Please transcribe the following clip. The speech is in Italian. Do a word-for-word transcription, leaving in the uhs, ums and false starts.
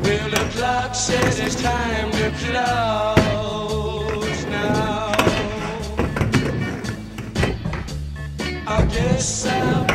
Well, the clock says it's time to close now. I guess I'll